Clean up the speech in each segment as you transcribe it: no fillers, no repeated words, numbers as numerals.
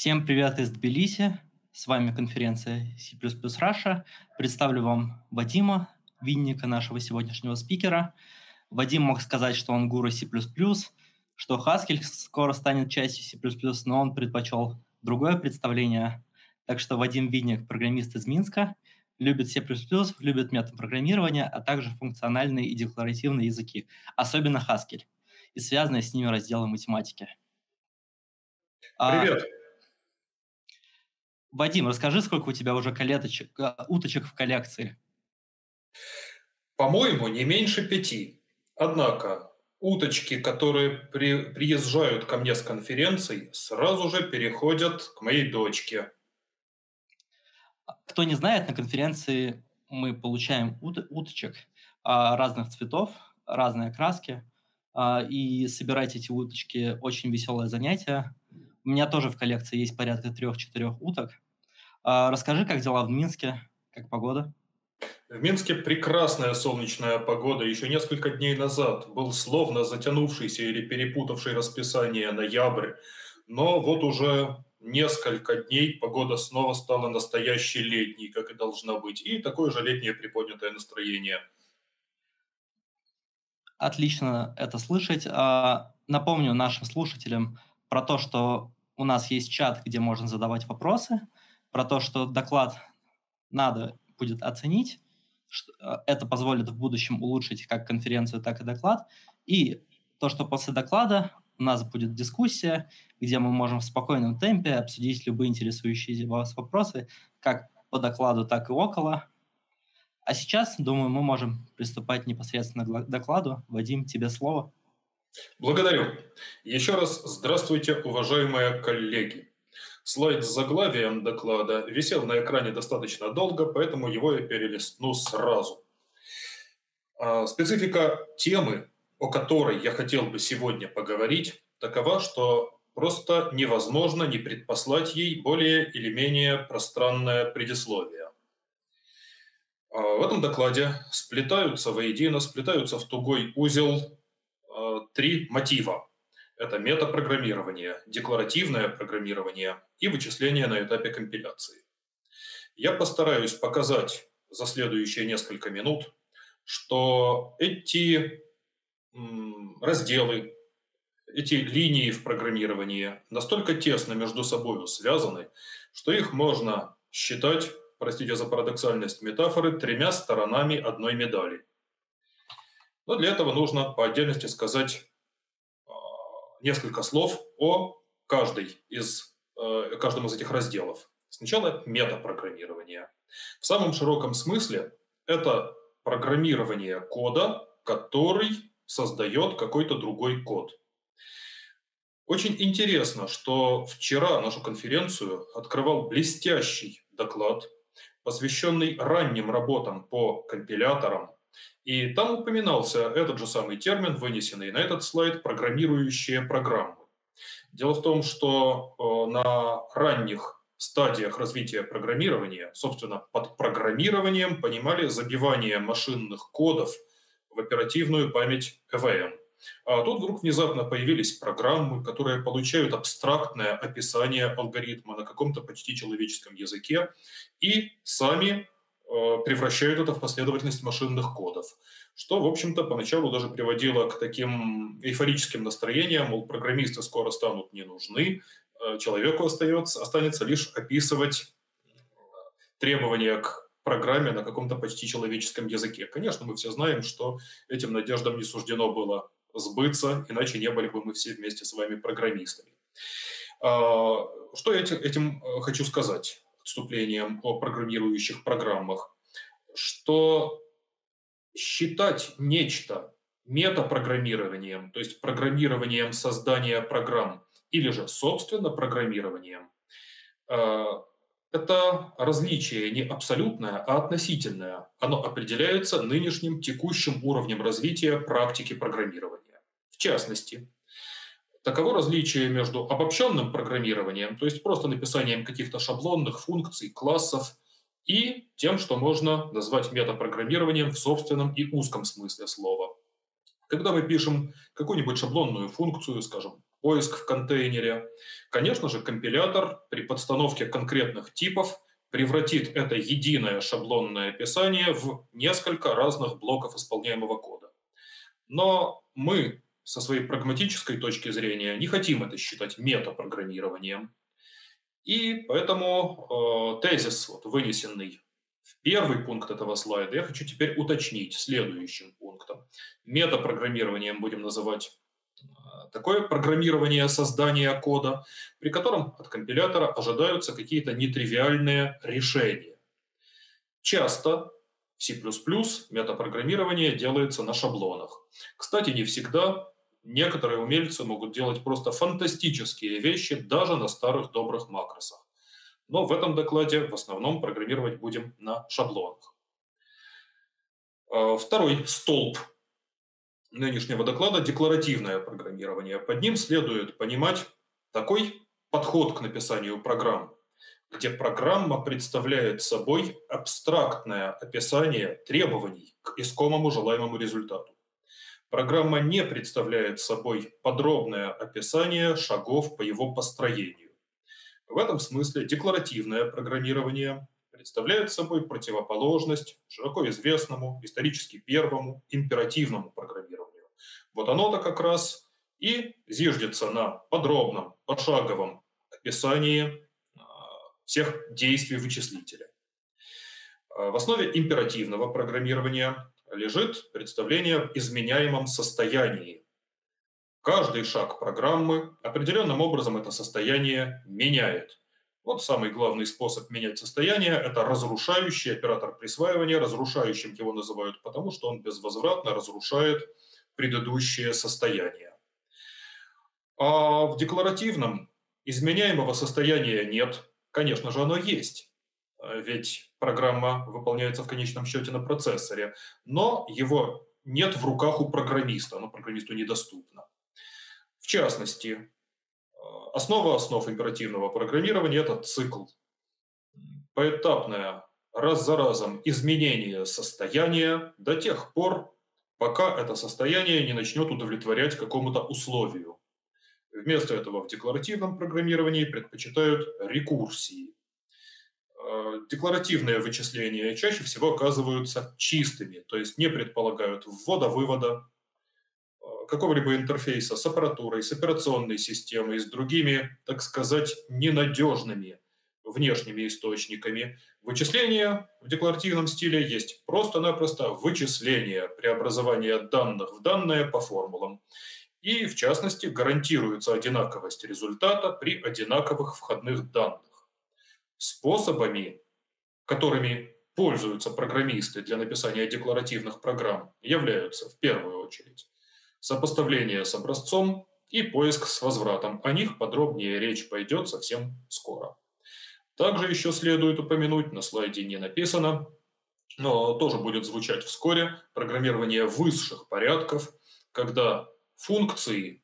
Всем привет из Тбилиси. С вами конференция C++ Russia. Представлю вам Вадима Винника, нашего сегодняшнего спикера. Вадим мог сказать, что он гуру C++, что Haskell скоро станет частью C++, но он предпочел другое представление. Так что Вадим Винник – программист из Минска, любит C++, любит метод программирования, а также функциональные и декларативные языки, особенно Haskell, и связанные с ними разделы математики. Привет. Вадим, расскажи, сколько у тебя уже уточек в коллекции? По-моему, не меньше 5. Однако уточки, которые приезжают ко мне с конференций, сразу же переходят к моей дочке. Кто не знает, на конференции мы получаем уточек разных цветов, разные окраски, и собирать эти уточки очень веселое занятие. У меня тоже в коллекции есть порядка 3-4 уток. Расскажи, как дела в Минске, как погода? В Минске прекрасная солнечная погода. Еще несколько дней назад был словно затянувшийся или перепутавший расписание ноябрь. Но вот уже несколько дней погода снова стала настоящей летней, как и должна быть. И такое же летнее приподнятое настроение. Отлично это слышать. Напомню нашим слушателям про то, что у нас есть чат, где можно задавать вопросы, про то, что доклад надо будет оценить. Это позволит в будущем улучшить как конференцию, так и доклад. И то, что после доклада у нас будет дискуссия, где мы можем в спокойном темпе обсудить любые интересующие вас вопросы, как по докладу, так и около. А сейчас, думаю, мы можем приступать непосредственно к докладу. Вадим, тебе слово. Благодарю. Еще раз здравствуйте, уважаемые коллеги. Слайд с заглавием доклада висел на экране достаточно долго, поэтому его я перелистну сразу. Специфика темы, о которой я хотел бы сегодня поговорить, такова, что просто невозможно не предпослать ей более или менее пространное предисловие. В этом докладе сплетаются воедино, сплетаются в тугой узел 3 мотива. Это метапрограммирование, декларативное программирование и вычисление на этапе компиляции. Я постараюсь показать за следующие несколько минут, что эти разделы, эти линии в программировании настолько тесно между собой связаны, что их можно считать, простите за парадоксальность метафоры, 3 сторонами одной медали. Но для этого нужно по отдельности сказать несколько слов о каждом из этих разделов. Сначала метапрограммирование. В самом широком смысле это программирование кода, который создает какой-то другой код. Очень интересно, что вчера нашу конференцию открывал блестящий доклад, посвященный ранним работам по компиляторам. И там упоминался этот же самый термин, вынесенный на этот слайд, программирующие программы. Дело в том, что на ранних стадиях развития программирования, собственно, под программированием понимали забивание машинных кодов в оперативную память ЭВМ. А тут вдруг внезапно появились программы, которые получают абстрактное описание алгоритма на каком-то почти человеческом языке и сами превращают это в последовательность машинных кодов, что, в общем-то, поначалу даже приводило к таким эйфорическим настроениям, мол, программисты скоро станут не нужны, человеку останется лишь описывать требования к программе на каком-то почти человеческом языке. Конечно, мы все знаем, что этим надеждам не суждено было сбыться, иначе не были бы мы все вместе с вами программистами. Что я этим хочу сказать? Вступлением о программирующих программах, что считать нечто метапрограммированием, то есть программированием создания программ, или же собственно программированием, это различие не абсолютное, а относительное. Оно определяется нынешним текущим уровнем развития практики программирования. В частности, таково различие между обобщенным программированием, то есть просто написанием каких-то шаблонных функций, классов, и тем, что можно назвать метапрограммированием в собственном и узком смысле слова. Когда мы пишем какую-нибудь шаблонную функцию, скажем, поиск в контейнере. Конечно же, компилятор при подстановке конкретных типов превратит это единое шаблонное описание в несколько разных блоков исполняемого кода. Но мы со своей прагматической точки зрения не хотим это считать метапрограммированием. И поэтому тезис, вынесенный в первый пункт этого слайда, я хочу теперь уточнить следующим пунктом. Метапрограммированием будем называть такое программирование создания кода, при котором от компилятора ожидаются какие-то нетривиальные решения. Часто в C++ метапрограммирование делается на шаблонах. Кстати, не всегда. Некоторые умельцы могут делать просто фантастические вещи даже на старых добрых макросах. Но в этом докладе в основном программировать будем на шаблонах. Второй столб нынешнего доклада – декларативное программирование. Под ним следует понимать такой подход к написанию программ, где программа представляет собой абстрактное описание требований к искомому желаемому результату. Программа не представляет собой подробное описание шагов по его построению. В этом смысле декларативное программирование представляет собой противоположность широко известному, исторически первому, императивному программированию. Вот оно-то как раз и зиждется на подробном, пошаговом описании всех действий вычислителя. В основе императивного программирования лежит представление об изменяемом состоянии. Каждый шаг программы определенным образом это состояние меняет. Вот самый главный способ менять состояние – это разрушающий оператор присваивания. Разрушающим его называют потому, что он безвозвратно разрушает предыдущее состояние. А в декларативном изменяемого состояния нет. Конечно же, оно есть. Ведь программа выполняется в конечном счете на процессоре, но его нет в руках у программиста, оно программисту недоступно. В частности, основа основ императивного программирования – это цикл. Поэтапное раз за разом изменение состояния до тех пор, пока это состояние не начнет удовлетворять какому-то условию. Вместо этого в декларативном программировании предпочитают рекурсии. Декларативные вычисления чаще всего оказываются чистыми, то есть не предполагают ввода-вывода, какого-либо интерфейса с аппаратурой, с операционной системой, с другими, так сказать, ненадежными внешними источниками. Вычисления в декларативном стиле есть просто-напросто вычисление, преобразование данных в данные по формулам. И, в частности, гарантируется одинаковость результата при одинаковых входных данных. Способами, которыми пользуются программисты для написания декларативных программ, являются в первую очередь сопоставление с образцом и поиск с возвратом. О них подробнее речь пойдет совсем скоро. Также еще следует упомянуть, на слайде не написано, но тоже будет звучать вскоре, программирование высших порядков, когда функции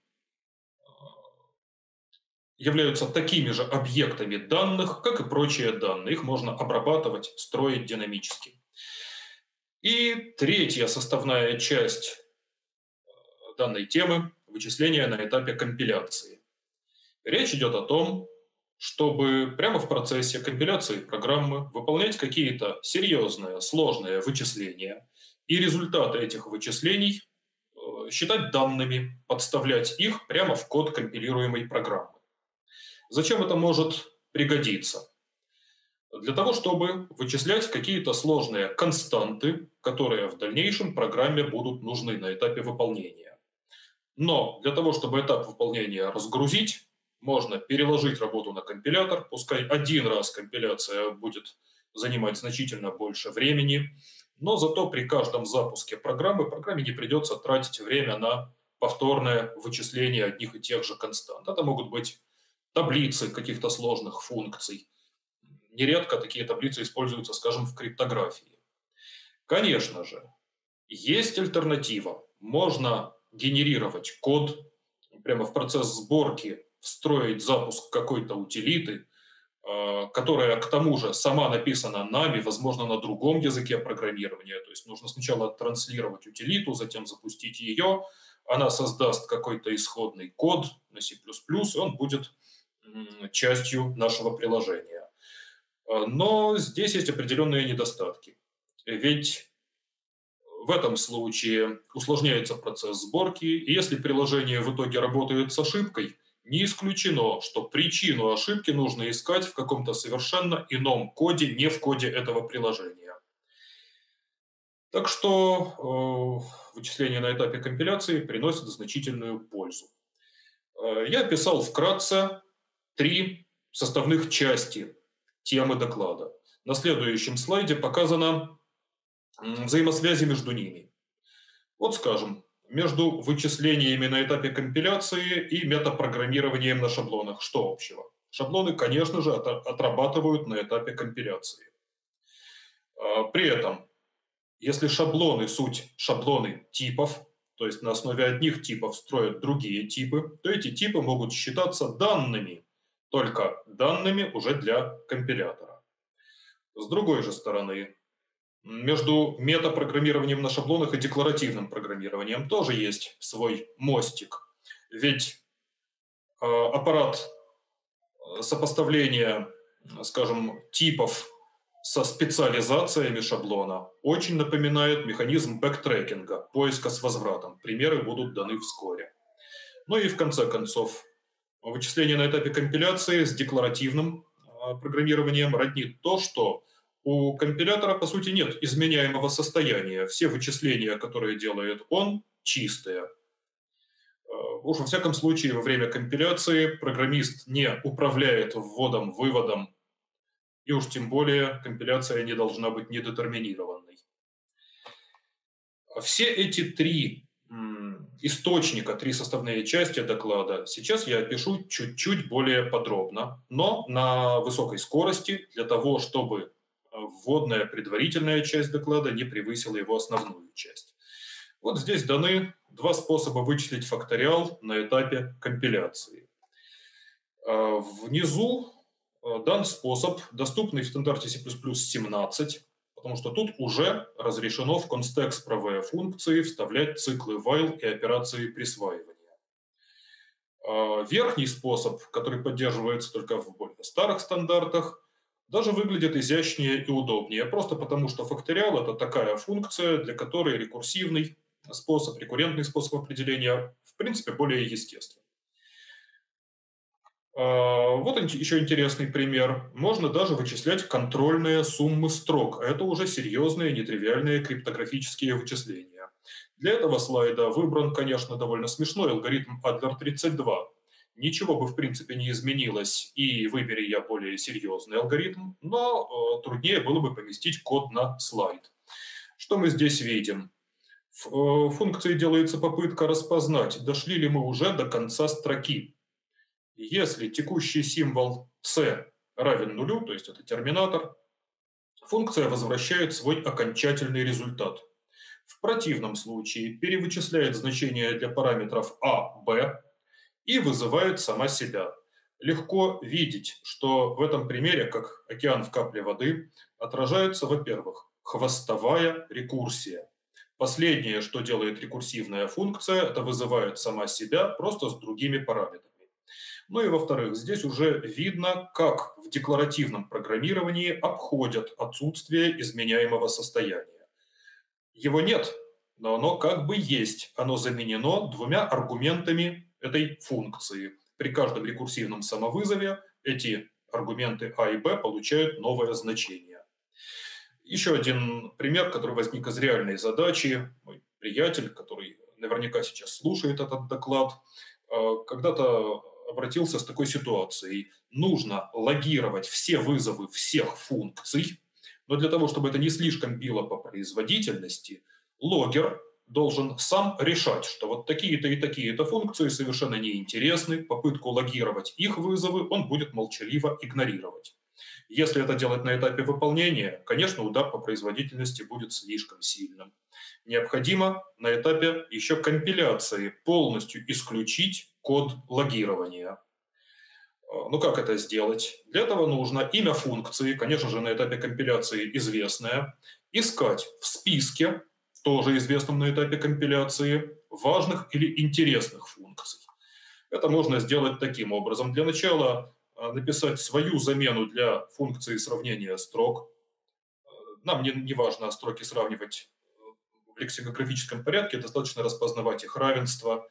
являются такими же объектами данных, как и прочие данные. Их можно обрабатывать, строить динамически. И третья составная часть данной темы – вычисления на этапе компиляции. Речь идет о том, чтобы прямо в процессе компиляции программы выполнять какие-то серьезные, сложные вычисления и результаты этих вычислений считать данными, подставлять их прямо в код компилируемой программы. Зачем это может пригодиться? Для того, чтобы вычислять какие-то сложные константы, которые в дальнейшем программе будут нужны на этапе выполнения. Но для того, чтобы этап выполнения разгрузить, можно переложить работу на компилятор, пускай один раз компиляция будет занимать значительно больше времени, но зато при каждом запуске программе не придется тратить время на повторное вычисление одних и тех же констант. Это могут быть таблицы каких-то сложных функций. Нередко такие таблицы используются, скажем, в криптографии. Конечно же, есть альтернатива. Можно генерировать код, прямо в процесс сборки встроить запуск какой-то утилиты, которая, к тому же, сама написана нами, возможно, на другом языке программирования. То есть нужно сначала транслировать утилиту, затем запустить ее, она создаст какой-то исходный код на C++, и он будет частью нашего приложения. Но здесь есть определенные недостатки. Ведь в этом случае усложняется процесс сборки, и если приложение в итоге работает с ошибкой, не исключено, что причину ошибки нужно искать в каком-то совершенно ином коде, не в коде этого приложения. Так что вычисление на этапе компиляции приносит значительную пользу. Я описал вкратце 3 составных части темы доклада. На следующем слайде показано взаимосвязи между ними. Вот скажем, между вычислениями на этапе компиляции и метапрограммированием на шаблонах что общего? Шаблоны, конечно же, отрабатывают на этапе компиляции. При этом, если шаблоны суть шаблоны типов, то есть на основе одних типов строят другие типы, то эти типы могут считаться данными, только данными уже для компилятора. С другой же стороны, между метапрограммированием на шаблонах и декларативным программированием тоже есть свой мостик. Ведь аппарат сопоставления, скажем, типов со специализациями шаблона очень напоминает механизм бэктрекинга, поиска с возвратом. Примеры будут даны вскоре. Ну и в конце концов, вычисление на этапе компиляции с декларативным программированием роднит то, что у компилятора, по сути, нет изменяемого состояния. Все вычисления, которые делает он, чистые. Уж во всяком случае, во время компиляции программист не управляет вводом, выводом, и уж тем более компиляция не должна быть недетерминированной. Все эти 3 источника, 3 составные части доклада сейчас я опишу чуть-чуть более подробно, но на высокой скорости для того, чтобы вводная предварительная часть доклада не превысила его основную часть. Вот здесь даны 2 способа вычислить факториал на этапе компиляции. Внизу дан способ, доступный в стандарте C++ 17, потому что тут уже разрешено в констекст-правые функции вставлять циклы while и операции присваивания. Верхний способ, который поддерживается только в более старых стандартах, даже выглядит изящнее и удобнее, просто потому что факториал – это такая функция, для которой рекурсивный способ, рекуррентный способ определения в принципе более естественный. Вот еще интересный пример. Можно даже вычислять контрольные суммы строк. Это уже серьезные, нетривиальные криптографические вычисления. Для этого слайда выбран, конечно, довольно смешной алгоритм Adler-32. Ничего бы в принципе не изменилось, и выбери я более серьезный алгоритм, но труднее было бы поместить код на слайд. Что мы здесь видим? В функции делается попытка распознать, дошли ли мы уже до конца строки. Если текущий символ c равен нулю, то есть это терминатор, функция возвращает свой окончательный результат. В противном случае перевычисляет значения для параметров a, b и вызывает сама себя. Легко видеть, что в этом примере, как океан в капле воды, отражается, во-первых, хвостовая рекурсия. Последнее, что делает рекурсивная функция, это вызывает сама себя просто с другими параметрами. Ну и во-вторых, здесь уже видно, как в декларативном программировании обходят отсутствие изменяемого состояния. Его нет, но оно как бы есть. Оно заменено 2 аргументами этой функции. При каждом рекурсивном самовызове эти аргументы а и б получают новое значение. Еще один пример, который возник из реальной задачи. Мой приятель, который наверняка сейчас слушает этот доклад, когда-то обратился с такой ситуацией. Нужно логировать все вызовы всех функций, но для того, чтобы это не слишком било по производительности, логер должен сам решать, что вот такие-то и такие-то функции совершенно неинтересны, попытку логировать их вызовы он будет молчаливо игнорировать. Если это делать на этапе выполнения, конечно, удар по производительности будет слишком сильным. Необходимо на этапе еще компиляции полностью исключить код логирования. Ну как это сделать? Для этого нужно имя функции, конечно же, на этапе компиляции известное, искать в списке, тоже известном на этапе компиляции, важных или интересных функций. Это можно сделать таким образом. Для начала написать свою замену для функции сравнения строк. Нам не важно строки сравнивать в лексикографическом порядке, достаточно распознавать их равенство.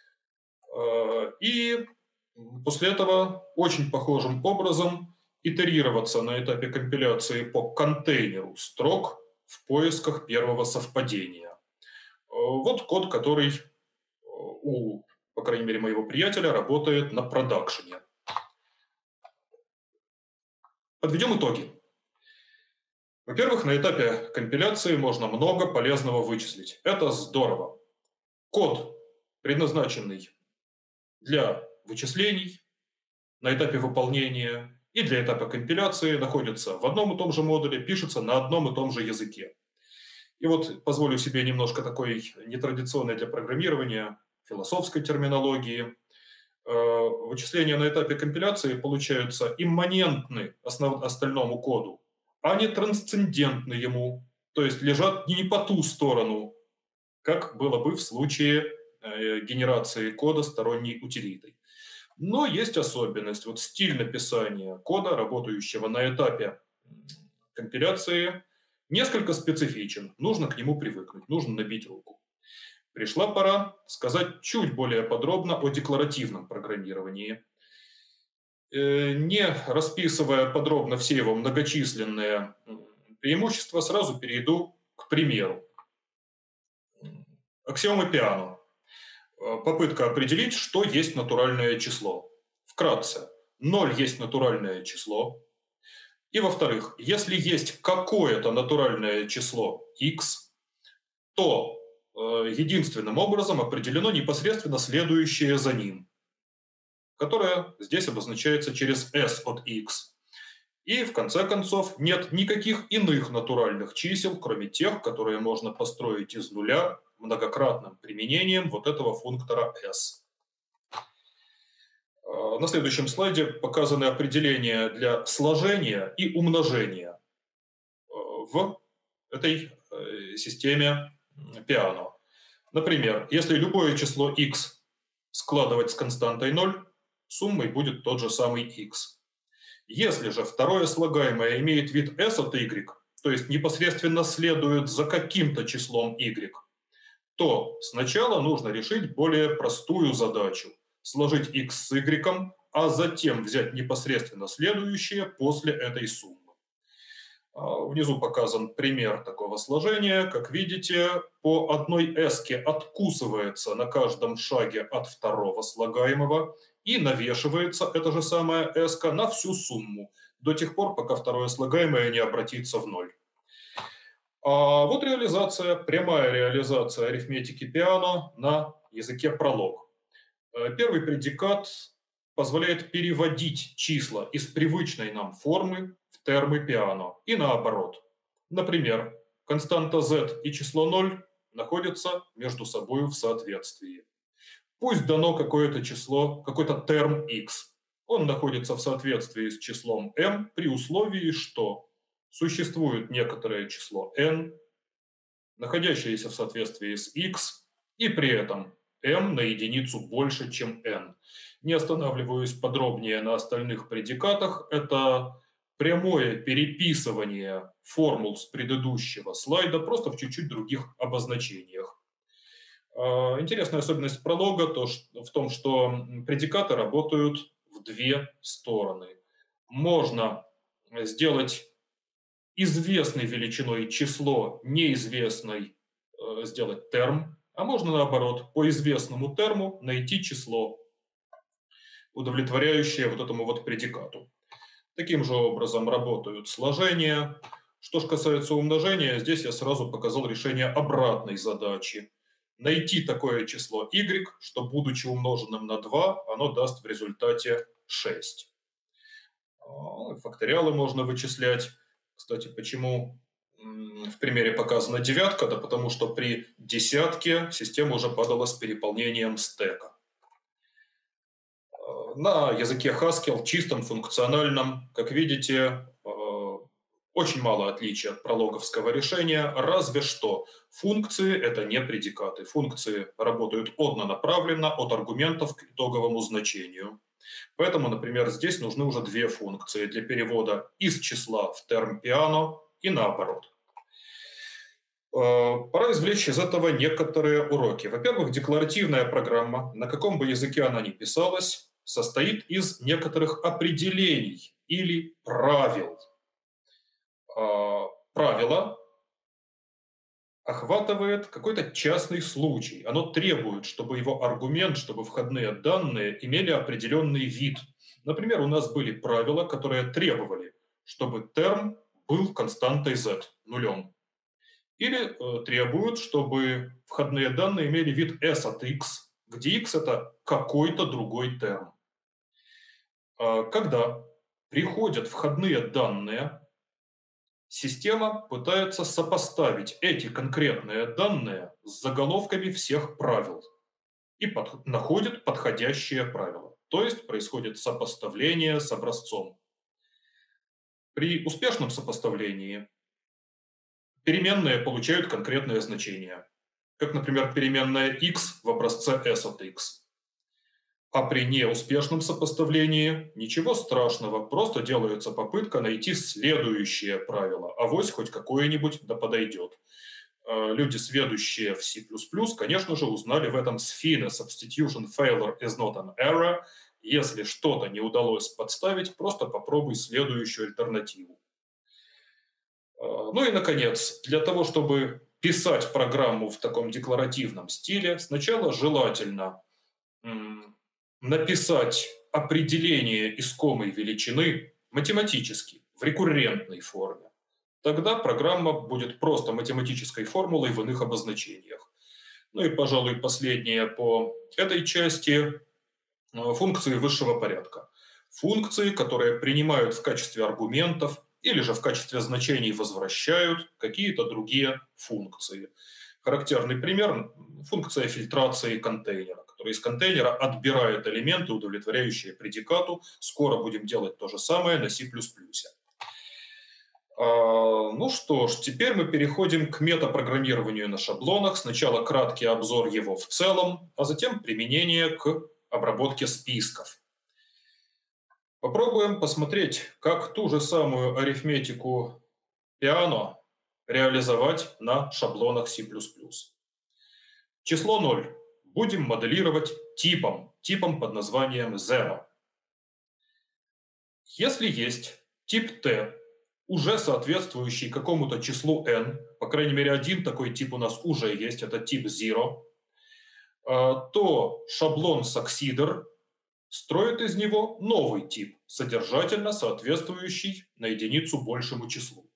И после этого очень похожим образом итерироваться на этапе компиляции по контейнеру строк в поисках первого совпадения. Вот код, который у, по крайней мере, моего приятеля работает на продакшене. Подведем итоги. Во-первых, на этапе компиляции можно много полезного вычислить. Это здорово. Код, предназначенный для вычислений на этапе выполнения и для этапа компиляции, находится в одном и том же модуле, пишется на одном и том же языке. И вот позволю себе немножко такой нетрадиционной для программирования философской терминологии. Вычисления на этапе компиляции получаются имманентны остальному коду, а не трансцендентны ему, то есть лежат не по ту сторону, как было бы в случае генерации кода сторонней утилитой. Но есть особенность. Вот стиль написания кода, работающего на этапе компиляции, несколько специфичен. Нужно к нему привыкнуть, нужно набить руку. Пришла пора сказать чуть более подробно о декларативном программировании. Не расписывая подробно все его многочисленные преимущества, сразу перейду к примеру. Аксиома Пиано. Попытка определить, что есть натуральное число. Вкратце, 0 есть натуральное число. И во-вторых, если есть какое-то натуральное число x, то единственным образом определено непосредственно следующее за ним, которое здесь обозначается через s от x. И в конце концов нет никаких иных натуральных чисел, кроме тех, которые можно построить из нуля многократным применением вот этого функтора s. На следующем слайде показаны определения для сложения и умножения в этой системе Пиано. Например, если любое число x складывать с константой 0, суммой будет тот же самый x. Если же второе слагаемое имеет вид s от y, то есть непосредственно следует за каким-то числом y, то сначала нужно решить более простую задачу – сложить x с y, а затем взять непосредственно следующее после этой суммы. Внизу показан пример такого сложения. Как видите, по одной s-ке откусывается на каждом шаге от второго слагаемого и навешивается эта же самая s-ка на всю сумму до тех пор, пока второе слагаемое не обратится в ноль. А вот реализация, прямая реализация арифметики Пиано на языке Prolog. Первый предикат позволяет переводить числа из привычной нам формы в термы Пиано и наоборот. Например, константа z и число 0 находятся между собой в соответствии. Пусть дано какое-то число, какой-то терм x. Он находится в соответствии с числом m при условии, что существует некоторое число n, находящееся в соответствии с x, и при этом m на единицу больше, чем n. Не останавливаюсь подробнее на остальных предикатах. Это прямое переписывание формул с предыдущего слайда, просто в чуть-чуть других обозначениях. Интересная особенность пролога в том, что предикаты работают в две стороны. Можно сделать известной величиной число, неизвестной сделать терм, а можно наоборот, по известному терму найти число, удовлетворяющее вот этому вот предикату. Таким же образом работают сложения. Что же касается умножения, здесь я сразу показал решение обратной задачи. Найти такое число y, что, будучи умноженным на 2, оно даст в результате 6. Факториалы можно вычислять. Кстати, почему в примере показана девятка? Да потому что при десятке система уже падала с переполнением стека. На языке Haskell, чистом, функциональном, как видите, Очень мало отличий от прологовского решения, разве что функции – это не предикаты. Функции работают однонаправленно от аргументов к итоговому значению. Поэтому, например, здесь нужны уже две функции для перевода из числа в терм piano и наоборот. Пора извлечь из этого некоторые уроки. Во-первых, декларативная программа, на каком бы языке она ни писалась, состоит из некоторых определений или правил. Правило охватывает какой-то частный случай. Оно требует, чтобы его аргумент, чтобы входные данные имели определенный вид. Например, у нас были правила, которые требовали, чтобы терм был константой z, нулем. Или требуют, чтобы входные данные имели вид s от x, где x – это какой-то другой терм. Когда приходят входные данные, система пытается сопоставить эти конкретные данные с заголовками всех правил и находит подходящее правило. То есть происходит сопоставление с образцом. При успешном сопоставлении переменные получают конкретное значение, как, например, переменная x в образце s от x. А при неуспешном сопоставлении ничего страшного, просто делается попытка найти следующее правило, авось хоть какое-нибудь да подойдет. Люди, сведущие в C++, конечно же, узнали в этом сфине substitution failure is not an error. Если что-то не удалось подставить, просто попробуй следующую альтернативу. Ну и, наконец, для того, чтобы писать программу в таком декларативном стиле, сначала желательно написать определение искомой величины математически, в рекуррентной форме. Тогда программа будет просто математической формулой в иных обозначениях. Ну и, пожалуй, последнее по этой части – функции высшего порядка. Функции, которые принимают в качестве аргументов или же в качестве значений возвращают какие-то другие функции. Характерный пример – функция фильтрации контейнера, которая из контейнера отбирает элементы, удовлетворяющие предикату. Скоро будем делать то же самое на C++. Ну что ж, теперь мы переходим к метапрограммированию на шаблонах. Сначала краткий обзор его в целом, а затем применение к обработке списков. Попробуем посмотреть, как ту же самую арифметику piano реализовать на шаблонах C++. Число 0 будем моделировать типом под названием zero. Если есть тип t, уже соответствующий какому-то числу n, по крайней мере один такой тип у нас уже есть, это тип zero, то шаблон succeeder строит из него новый тип, содержательно соответствующий на единицу большему числу.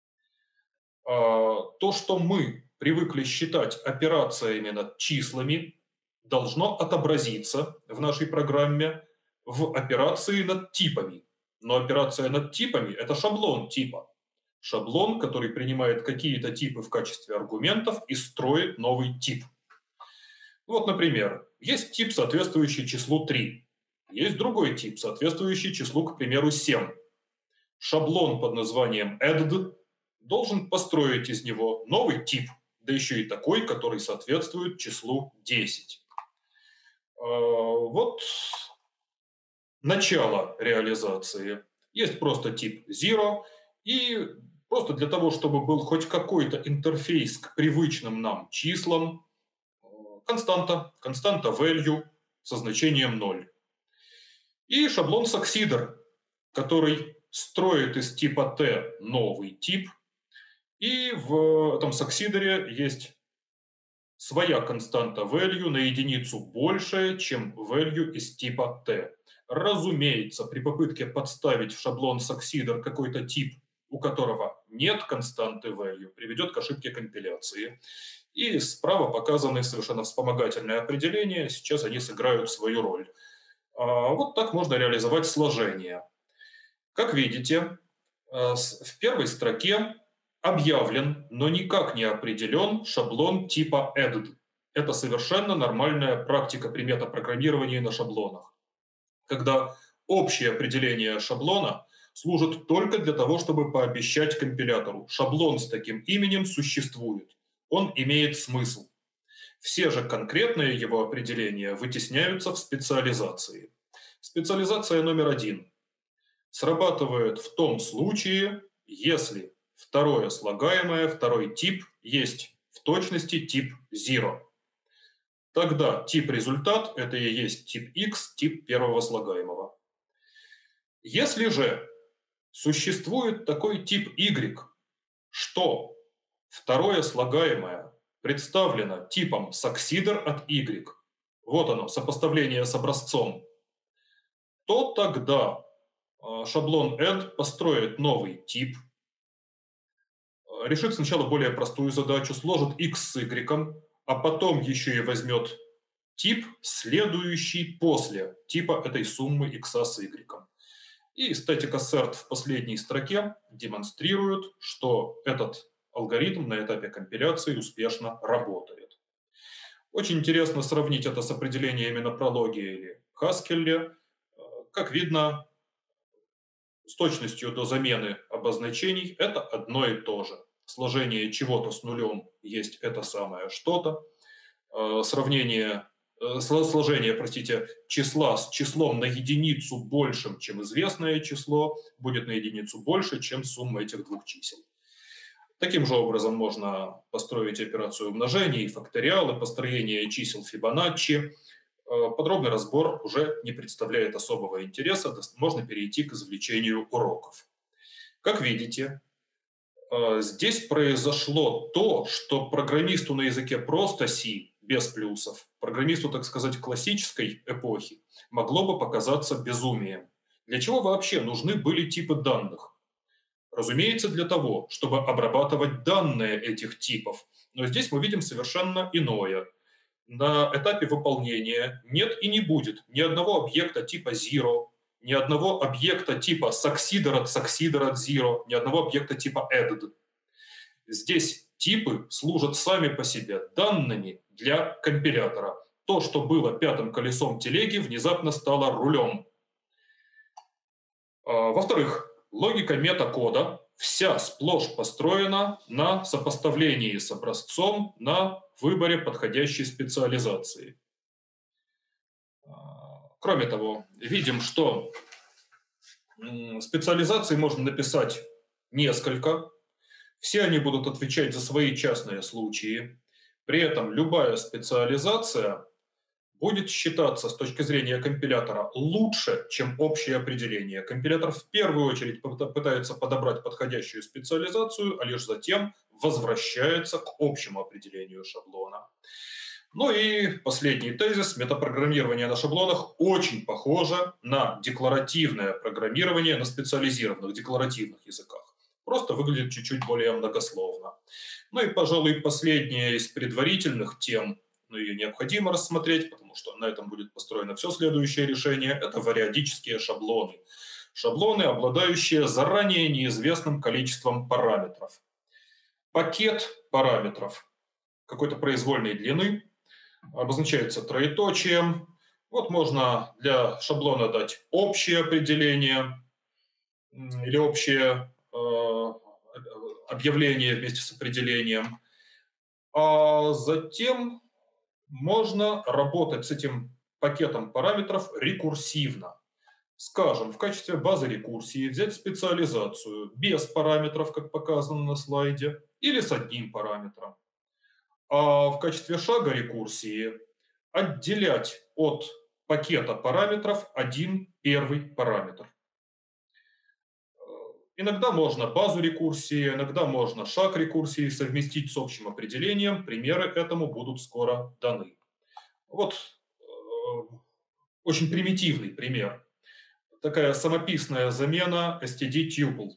То, что мы привыкли считать операциями над числами, должно отобразиться в нашей программе в операции над типами. Но операция над типами – это шаблон типа. Шаблон, который принимает какие-то типы в качестве аргументов и строит новый тип. Вот, например, есть тип, соответствующий числу 3. Есть другой тип, соответствующий числу, к примеру, 7. Шаблон под названием add должен построить из него новый тип, да еще и такой, который соответствует числу 10. Вот начало реализации. Есть просто тип zero, и просто для того, чтобы был хоть какой-то интерфейс к привычным нам числам, константа value со значением 0. И шаблон succeeder, который строит из типа t новый тип, и в этом succeeder есть своя константа value на единицу больше, чем value из типа t. Разумеется, при попытке подставить в шаблон succeeder какой-то тип, у которого нет константы value, приведет к ошибке компиляции. И справа показаны совершенно вспомогательные определения, сейчас они сыграют свою роль. Вот так можно реализовать сложение. Как видите, в первой строке объявлен, но никак не определен шаблон типа added. Это совершенно нормальная практика при метапрограммировании на шаблонах, когда общее определение шаблона служит только для того, чтобы пообещать компилятору: шаблон с таким именем существует, он имеет смысл. Все же конкретные его определения вытесняются в специализации. Специализация номер 1 срабатывает в том случае, если второе слагаемое, второй тип есть в точности тип zero. Тогда тип результат – это и есть тип x, тип первого слагаемого. Если же существует такой тип y, что второе слагаемое представлено типом successor от y, вот оно, сопоставление с образцом, то тогда шаблон add построит новый тип, решит сначала более простую задачу, сложит x с y, а потом еще и возьмет тип, следующий после типа этой суммы x с y. И static assert в последней строке демонстрирует, что этот алгоритм на этапе компиляции успешно работает. Очень интересно сравнить это с определениями на прологе или Haskell. Как видно, с точностью до замены обозначений это одно и то же. Сложение чего-то с нулем есть это самое что-то. Сложение, числа с числом на единицу большим, чем известное число, будет на единицу больше, чем сумма этих двух чисел. Таким же образом можно построить операцию умножения и факториал, и построение чисел Фибоначчи. Подробный разбор уже не представляет особого интереса, можно перейти к извлечению уроков. Как видите, здесь произошло то, что программисту на языке просто C, без плюсов, программисту, так сказать, классической эпохи, могло бы показаться безумием. Для чего вообще нужны были типы данных? Разумеется, для того, чтобы обрабатывать данные этих типов. Но здесь мы видим совершенно иное. На этапе выполнения нет и не будет ни одного объекта типа zero, ни одного объекта типа successor от zero, ни одного объекта типа added. Здесь типы служат сами по себе данными для компилятора. То, что было пятым колесом телеги, внезапно стало рулем. Во-вторых, логика метакода вся сплошь построена на сопоставлении с образцом, на выборе подходящей специализации. Кроме того, видим, что специализаций можно написать несколько. Все они будут отвечать за свои частные случаи. При этом любая специализация будет считаться с точки зрения компилятора лучше, чем общее определение. Компилятор в первую очередь пытается подобрать подходящую специализацию, а лишь затем возвращается к общему определению шаблона. Ну и последний тезис. Метапрограммирование на шаблонах очень похоже на декларативное программирование на специализированных декларативных языках. Просто выглядит чуть-чуть более многословно. Ну и, пожалуй, последняя из предварительных тем, но ее необходимо рассмотреть, потому что на этом будет построено все следующее решение, это вариадические шаблоны. Шаблоны, обладающие заранее неизвестным количеством параметров. Пакет параметров какой-то произвольной длины обозначается троеточием. Вот можно для шаблона дать общее определение или общее объявление вместе с определением. А затем можно работать с этим пакетом параметров рекурсивно. Скажем, в качестве базы рекурсии взять специализацию без параметров, как показано на слайде, или с одним параметром. А в качестве шага рекурсии отделять от пакета параметров один первый параметр. Иногда можно базу рекурсии, иногда можно шаг рекурсии совместить с общим определением. Примеры этому будут скоро даны. Вот очень примитивный пример. Такая самописная замена std-tuple.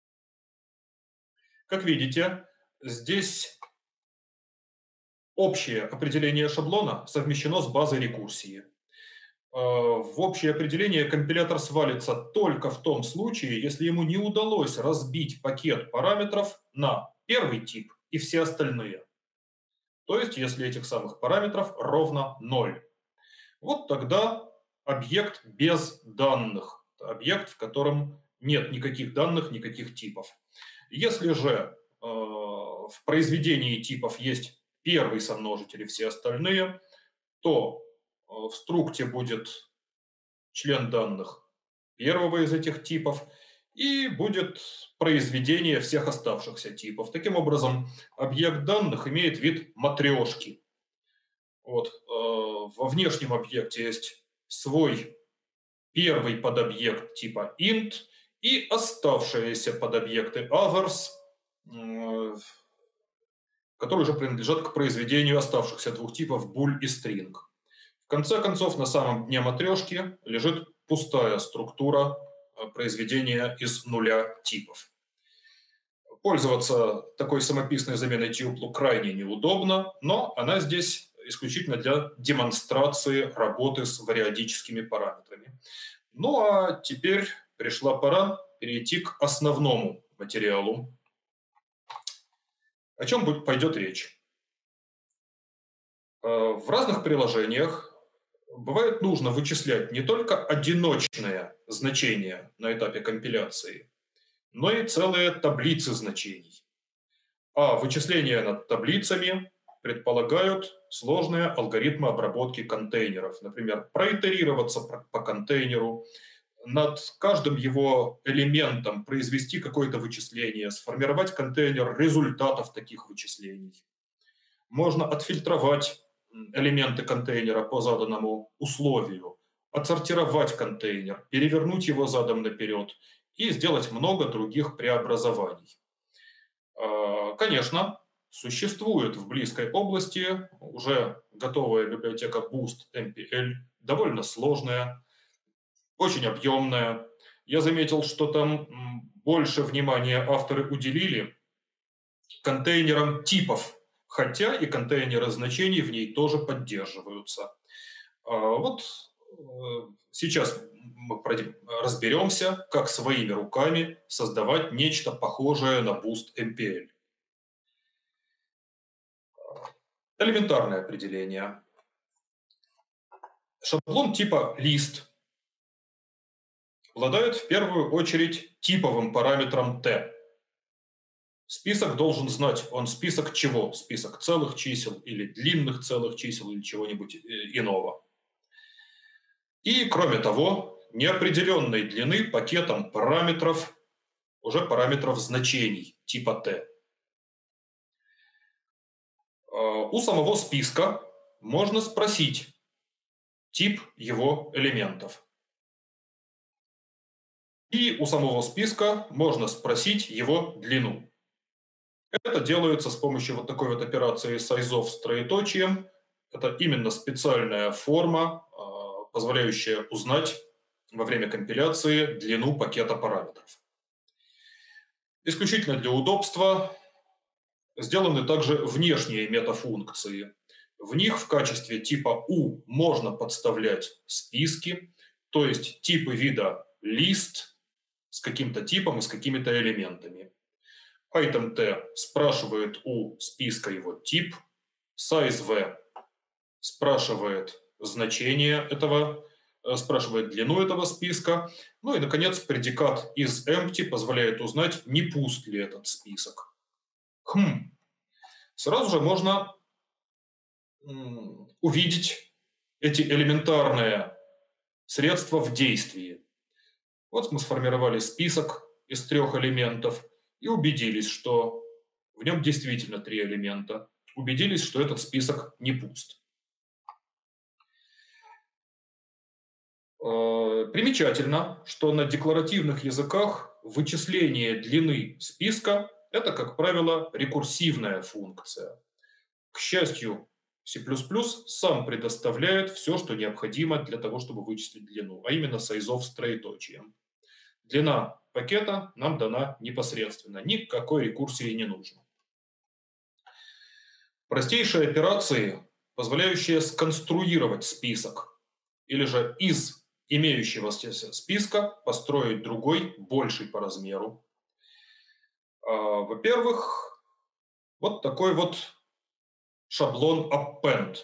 Как видите, здесь общее определение шаблона совмещено с базой рекурсии. В общее определение компилятор свалится только в том случае, если ему не удалось разбить пакет параметров на первый тип и все остальные. То есть, если этих самых параметров ровно 0. Вот тогда объект без данных, объект, в котором нет никаких данных, никаких типов. Если же в произведении типов есть первый сомножитель и все остальные, то в структе будет член данных первого из этих типов, и будет произведение всех оставшихся типов. Таким образом, объект данных имеет вид матрешки. Вот, во внешнем объекте есть свой первый подобъект типа int и оставшиеся подобъекты others, которые уже принадлежат к произведению оставшихся двух типов bool и string. В конце концов, на самом дне матрешки лежит пустая структура произведения из нуля типов. Пользоваться такой самописной заменой tuple крайне неудобно, но она здесь исключительно для демонстрации работы с вариодическими параметрами. Ну а теперь пришла пора перейти к основному материалу. О чем пойдет речь? В разных приложениях бывает нужно вычислять не только одиночные значения на этапе компиляции, но и целые таблицы значений. А вычисления над таблицами предполагают сложные алгоритмы обработки контейнеров. Например, проитерироваться по контейнеру, над каждым его элементом произвести какое-то вычисление, сформировать контейнер результатов таких вычислений. Можно отфильтровать элементы контейнера по заданному условию, отсортировать контейнер, перевернуть его задом наперед и сделать много других преобразований. Конечно, существует в близкой области уже готовая библиотека Boost MPL, довольно сложная, очень объемная. Я заметил, что там больше внимания авторы уделили контейнерам типов, хотя и контейнеры значений в ней тоже поддерживаются. Вот сейчас мы разберемся, как своими руками создавать нечто похожее на Boost MPL. Элементарное определение. Шаблон типа list обладает в первую очередь типовым параметром t. Список должен знать, он список чего? Список целых чисел или длинных целых чисел или чего-нибудь иного. И, кроме того, неопределенной длины пакетом параметров, уже параметров значений типа t. У самого списка можно спросить тип его элементов. И у самого списка можно спросить его длину. Это делается с помощью вот такой вот операции сайзов с троеточием. Это именно специальная форма, позволяющая узнать во время компиляции длину пакета параметров. Исключительно для удобства сделаны также внешние метафункции. В них в качестве типа U можно подставлять списки, то есть типы вида list с каким-то типом и с какими-то элементами. Item T спрашивает у списка его тип, size V спрашивает значение этого, спрашивает длину этого списка, ну и, наконец, предикат is empty позволяет узнать, не пуст ли этот список. Сразу же можно увидеть эти элементарные средства в действии. Вот мы сформировали список из 3 элементов и убедились, что в нем действительно 3 элемента. Убедились, что этот список не пуст. Примечательно, что на декларативных языках вычисление длины списка – это, как правило, рекурсивная функция. К счастью, C++ сам предоставляет все, что необходимо для того, чтобы вычислить длину, а именно сайзов с троеточием. Длина пакета нам дана непосредственно, никакой рекурсии не нужно. Простейшие операции, позволяющие сконструировать список, или же из имеющегося списка построить другой, больший по размеру. Во-первых, вот такой вот шаблон append.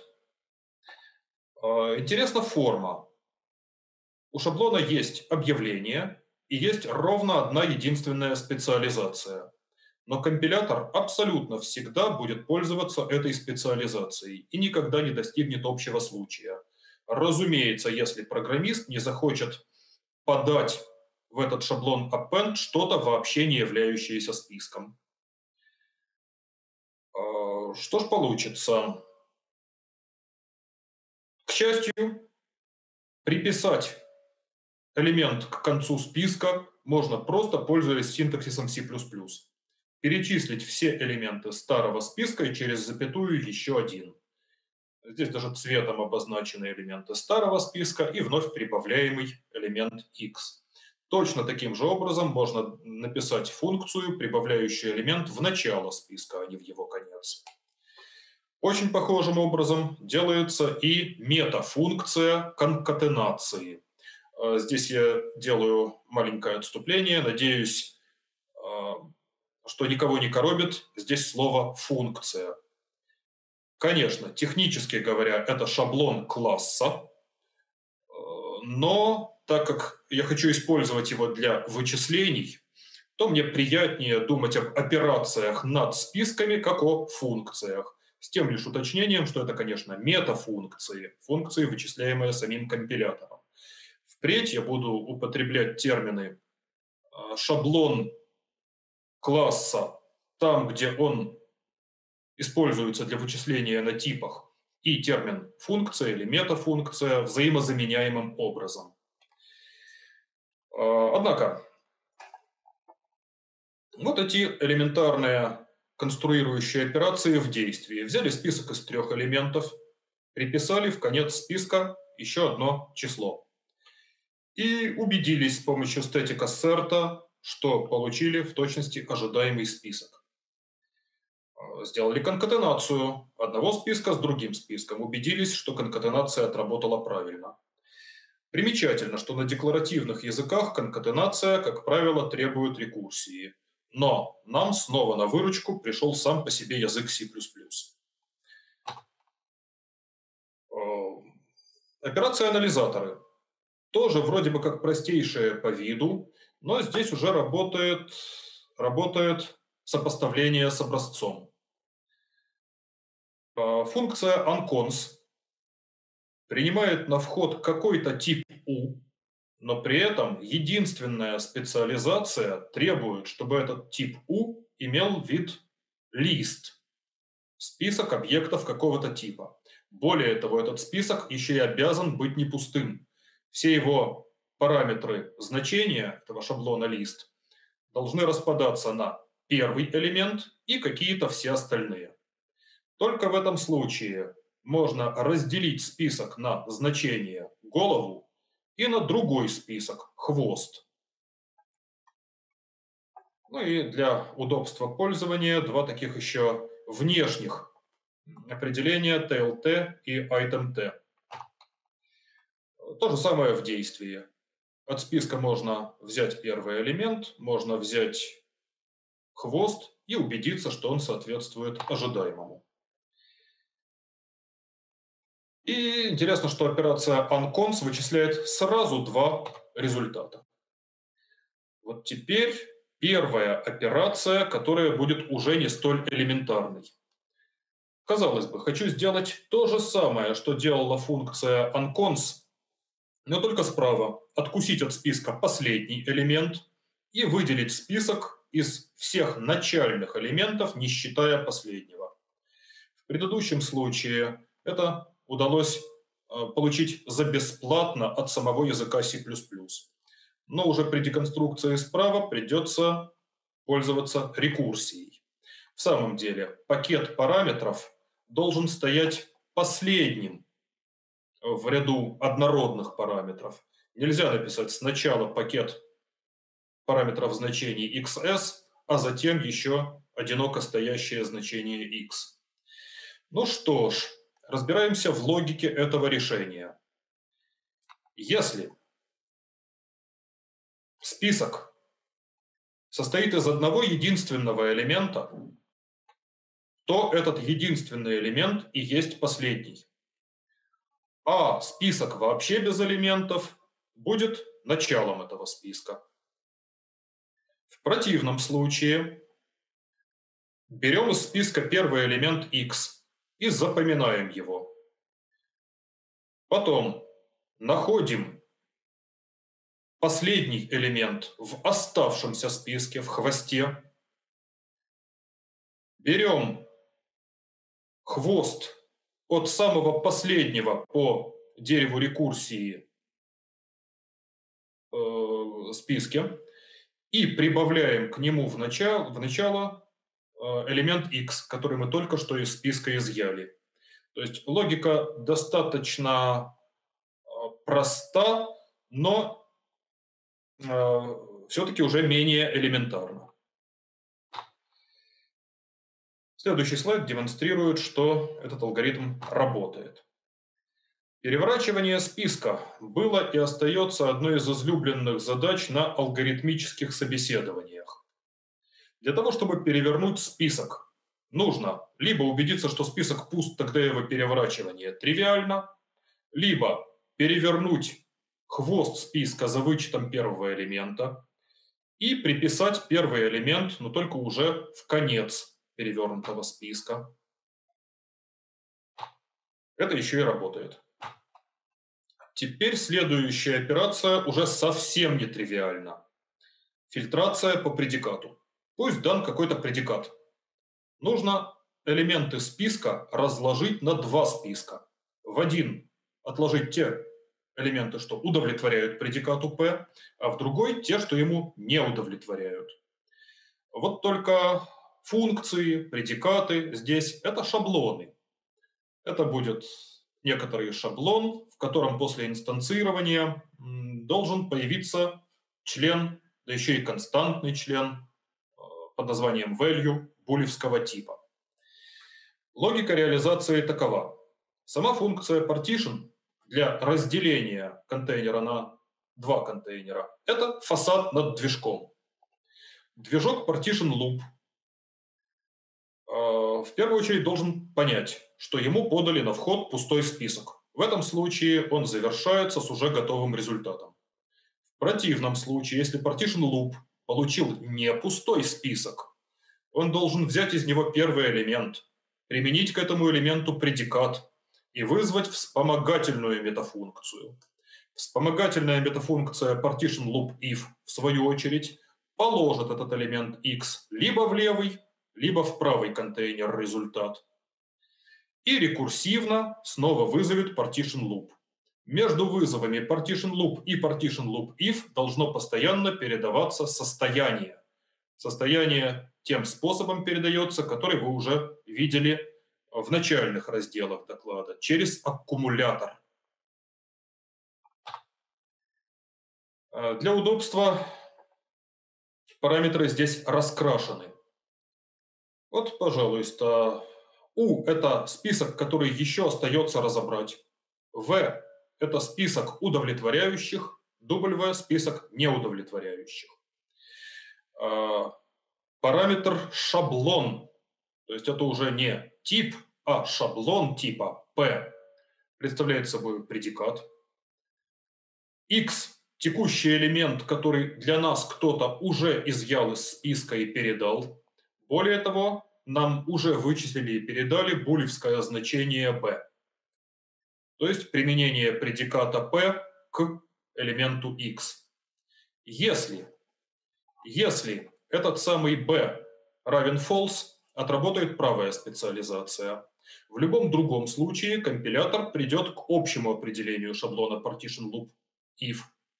Интересна форма. У шаблона есть объявление и есть ровно одна единственная специализация. Но компилятор абсолютно всегда будет пользоваться этой специализацией и никогда не достигнет общего случая. Разумеется, если программист не захочет подать в этот шаблон append что-то вообще не являющееся списком. Что ж получится? К счастью, приписать элемент к концу списка можно просто пользуясь синтаксисом C++. Перечислить все элементы старого списка и через запятую еще один. Здесь даже цветом обозначены элементы старого списка и вновь прибавляемый элемент x. Точно таким же образом можно написать функцию, прибавляющую элемент в начало списка, а не в его конец. Очень похожим образом делается и метафункция конкатенации. Здесь я делаю маленькое отступление. Надеюсь, что никого не коробит здесь слово «функция». Конечно, технически говоря, это шаблон класса, но так как я хочу использовать его для вычислений, то мне приятнее думать об операциях над списками, как о функциях. С тем лишь уточнением, что это, конечно, метафункции, функции, вычисляемые самим компилятором. Впредь я буду употреблять термины шаблон класса там, где он используется для вычисления на типах, и термин функция или метафункция взаимозаменяемым образом. Однако, вот эти элементарные конструирующие операции в действии. Взяли список из 3 элементов, приписали в конец списка еще одно число. И убедились с помощью static assert, что получили в точности ожидаемый список. Сделали конкатенацию одного списка с другим списком. Убедились, что конкатенация отработала правильно. Примечательно, что на декларативных языках конкатенация, как правило, требует рекурсии. Но нам снова на выручку пришел сам по себе язык C++. Операции-анализаторы. Тоже вроде бы как простейшие по виду, но здесь уже работает сопоставление с образцом. Функция uncons принимает на вход какой-то тип U, но при этом единственная специализация требует, чтобы этот тип U имел вид list, список объектов какого-то типа. Более того, этот список еще и обязан быть не пустым. Все его параметры значения этого шаблона list должны распадаться на первый элемент и какие-то все остальные. Только в этом случае можно разделить список на значение голову и на другой список хвост. Ну и для удобства пользования два таких еще внешних определения TLT и ItemT. То же самое в действии. От списка можно взять первый элемент, можно взять хвост и убедиться, что он соответствует ожидаемому. И интересно, что операция uncons вычисляет сразу два результата. Вот теперь первая операция, которая будет уже не столь элементарной. Казалось бы, хочу сделать то же самое, что делала функция uncons, но только справа. Откусить от списка последний элемент и выделить список из всех начальных элементов, не считая последнего. В предыдущем случае это удалось получить за бесплатно от самого языка C++. Но уже при деконструкции справа придется пользоваться рекурсией. В самом деле, пакет параметров должен стоять последним в ряду однородных параметров. Нельзя написать сначала пакет параметров значений xs, а затем еще одиноко стоящее значение x. Ну что ж, разбираемся в логике этого решения. Если список состоит из одного единственного элемента, то этот единственный элемент и есть последний. А список вообще без элементов будет началом этого списка. В противном случае берем из списка первый элемент x и запоминаем его. Потом находим последний элемент в оставшемся списке, в хвосте. Берем хвост от самого последнего по дереву рекурсии списке и прибавляем к нему в начало элемент x, который мы только что из списка изъяли. То есть логика достаточно проста, но все-таки уже менее элементарна. Следующий слайд демонстрирует, что этот алгоритм работает. Переворачивание списка было и остается одной из излюбленных задач на алгоритмических собеседованиях. Для того, чтобы перевернуть список, нужно либо убедиться, что список пуст, тогда его переворачивание тривиально, либо перевернуть хвост списка за вычетом первого элемента и приписать первый элемент, но только уже в конец перевернутого списка. Это еще и работает. Теперь следующая операция уже совсем нетривиальна. Фильтрация по предикату. Пусть дан какой-то предикат. Нужно элементы списка разложить на два списка. В один отложить те элементы, что удовлетворяют предикату P, а в другой те, что ему не удовлетворяют. Вот только функции, предикаты здесь это шаблоны. Это будет некоторый шаблон, в котором после инстанцирования должен появиться член, да еще и константный член под названием value булевского типа. Логика реализации такова. Сама функция partition для разделения контейнера на два контейнера – это фасад над движком. Движок partition loop в первую очередь должен понять, что ему подали на вход пустой список. В этом случае он завершается с уже готовым результатом. В противном случае, если partition loop получил не пустой список, он должен взять из него первый элемент, применить к этому элементу предикат и вызвать вспомогательную метафункцию. Вспомогательная метафункция partition loop if, в свою очередь, положит этот элемент x либо в левый, либо в правый контейнер результат. И рекурсивно снова вызовет partition loop. Между вызовами partition loop и partition loop if должно постоянно передаваться состояние. Состояние тем способом передается, который вы уже видели в начальных разделах доклада, через аккумулятор. Для удобства параметры здесь раскрашены. Вот, пожалуйста, U – это список, который еще остается разобрать. V – это список удовлетворяющих, W – список неудовлетворяющих. Параметр шаблон, то есть это уже не тип, а шаблон типа P, представляет собой предикат. X – текущий элемент, который для нас кто-то уже изъял из списка и передал. Более того, нам уже вычислили и передали булевское значение b. То есть применение предиката p к элементу x. Если этот самый b равен false, отработает правая специализация. В любом другом случае компилятор придет к общему определению шаблона partition loop if.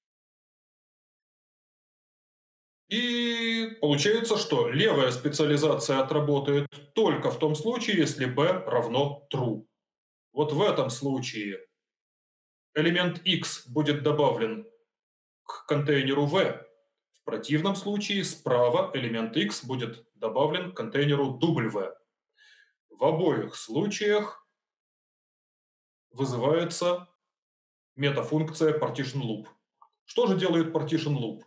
И получается, что левая специализация отработает только в том случае, если b равно true. Вот в этом случае элемент x будет добавлен к контейнеру v. В противном случае справа элемент x будет добавлен к контейнеру w. В обоих случаях вызывается метафункция partition loop. Что же делает partition loop?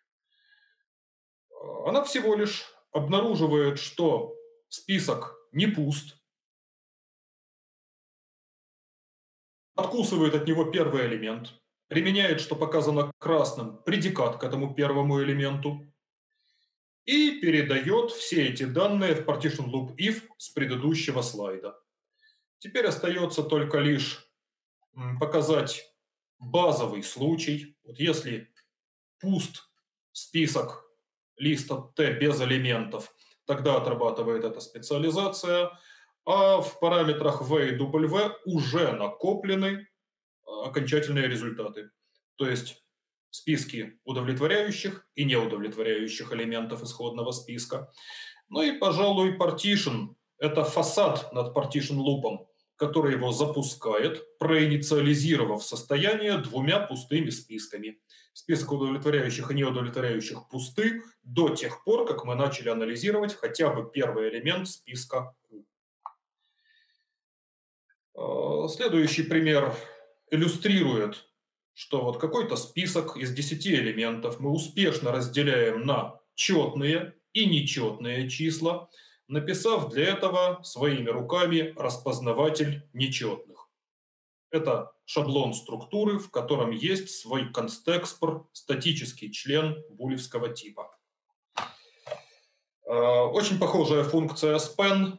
Она всего лишь обнаруживает, что список не пуст, откусывает от него первый элемент, применяет, что показано красным, предикат к этому первому элементу, и передает все эти данные в partition loop if с предыдущего слайда. Теперь остается только лишь показать базовый случай. Вот если пуст список листа T без элементов, тогда отрабатывает эта специализация, а в параметрах V и W уже накоплены окончательные результаты. То есть списки удовлетворяющих и неудовлетворяющих элементов исходного списка. Ну и, пожалуй, partition – это фасад над partition лупом, который его запускает, проинициализировав состояние двумя пустыми списками. Список удовлетворяющих и неудовлетворяющих пусты до тех пор, как мы начали анализировать хотя бы первый элемент списка Q. Следующий пример иллюстрирует, что вот какой-то список из 10 элементов мы успешно разделяем на четные и нечетные числа, написав для этого своими руками распознаватель нечетных. Это шаблон структуры, в котором есть свой constexpr, статический член булевского типа. Очень похожая функция span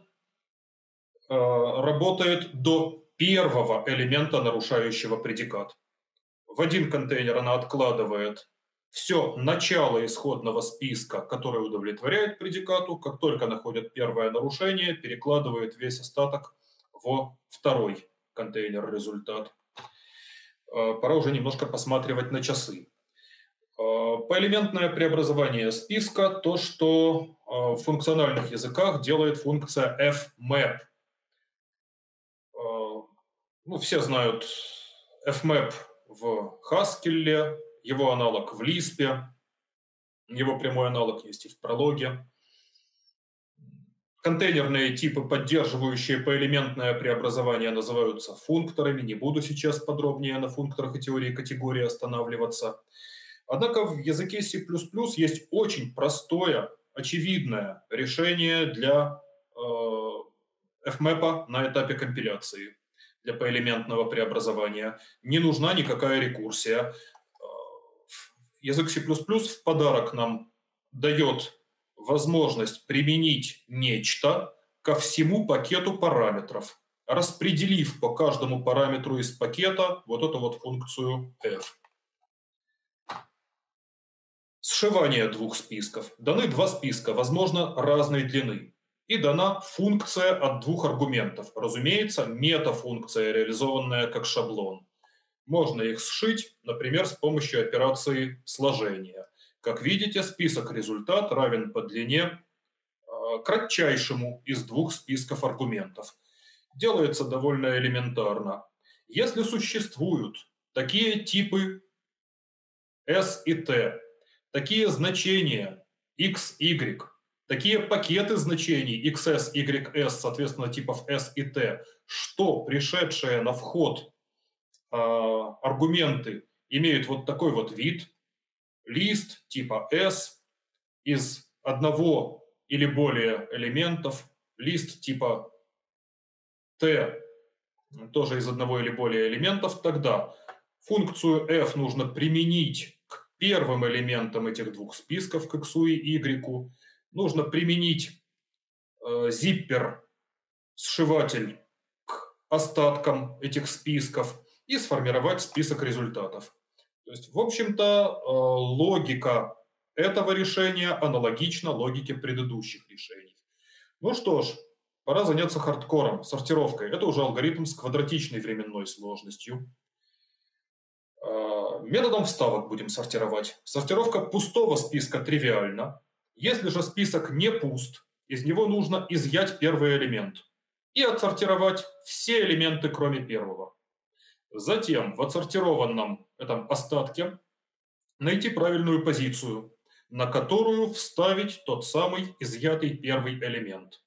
работает до первого элемента, нарушающего предикат. В один контейнер она откладывает все начало исходного списка, который удовлетворяет предикату. Как только находит первое нарушение, перекладывает весь остаток во второй контейнер результат. Пора уже немножко посматривать на часы. Поэлементное преобразование списка – то, что в функциональных языках делает функция fmap. Ну, все знают fmap в Haskell, его аналог в Lisp, его прямой аналог есть и в прологе. Контейнерные типы, поддерживающие поэлементное преобразование, называются функторами. Не буду сейчас подробнее на функторах и теории категории останавливаться. Однако в языке C++ есть очень простое, очевидное решение для fmap на этапе компиляции, для поэлементного преобразования. Не нужна никакая рекурсия. Язык C++ в подарок нам дает возможность применить нечто ко всему пакету параметров, распределив по каждому параметру из пакета вот эту вот функцию f. Сшивание двух списков. Даны два списка, возможно, разной длины. И дана функция от двух аргументов. Разумеется, метафункция, реализованная как шаблон. Можно их сшить, например, с помощью операции сложения. Как видите, список результат равен по длине кратчайшему из двух списков аргументов. Делается довольно элементарно. Если существуют такие типы S и T, такие значения x, y, такие пакеты значений xs, ys, соответственно, типов s и t, что пришедшие на вход аргументы имеют вот такой вот вид, лист типа s из одного или более элементов, лист типа t тоже из одного или более элементов, тогда функцию f нужно применить к первым элементам этих двух списков, к x и y. Нужно применить zipper, сшиватель к остаткам этих списков и сформировать список результатов. То есть, в общем-то, логика этого решения аналогична логике предыдущих решений. Ну что ж, пора заняться хардкором, сортировкой. Это уже алгоритм с квадратичной временной сложностью. Методом вставок будем сортировать. Сортировка пустого списка тривиальна. Если же список не пуст, из него нужно изъять первый элемент и отсортировать все элементы, кроме первого. Затем в отсортированном этом остатке найти правильную позицию, на которую вставить тот самый изъятый первый элемент.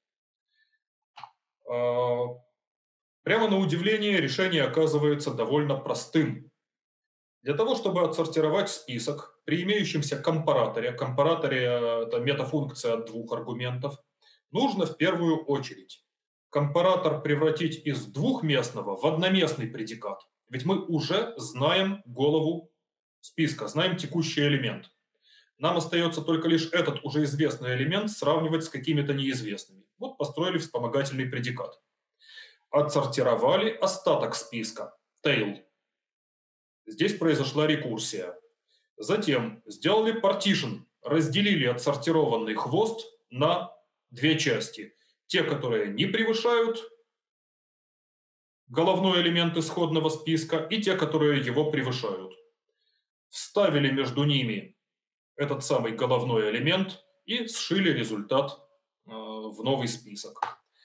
Прямо на удивление решение оказывается довольно простым. Для того, чтобы отсортировать список при имеющемся компараторе – это метафункция от двух аргументов, нужно в первую очередь компаратор превратить из двухместного в одноместный предикат. Ведь мы уже знаем голову списка, знаем текущий элемент. Нам остается только лишь этот уже известный элемент сравнивать с какими-то неизвестными. Вот построили вспомогательный предикат. Отсортировали остаток списка, tail. Здесь произошла рекурсия. Затем сделали partition, разделили отсортированный хвост на две части. Те, которые не превышают головной элемент исходного списка, и те, которые его превышают. Вставили между ними этот самый головной элемент и сшили результат в новый список.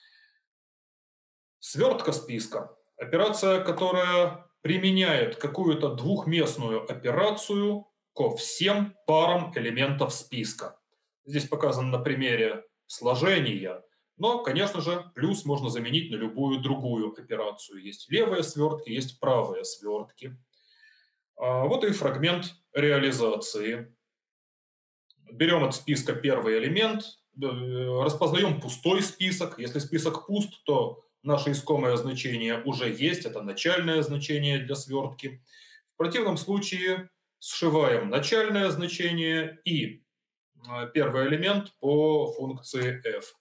Свертка списка. Операция, которая применяет какую-то двухместную операцию ко всем парам элементов списка. Здесь показано на примере сложения, но, конечно же, плюс можно заменить на любую другую операцию. Есть левые свертки, есть правые свертки. Вот и фрагмент реализации. Берем от списка первый элемент, распознаем пустой список. Если список пуст, то наше искомое значение уже есть, это начальное значение для свертки. В противном случае сшиваем начальное значение и первый элемент по функции f.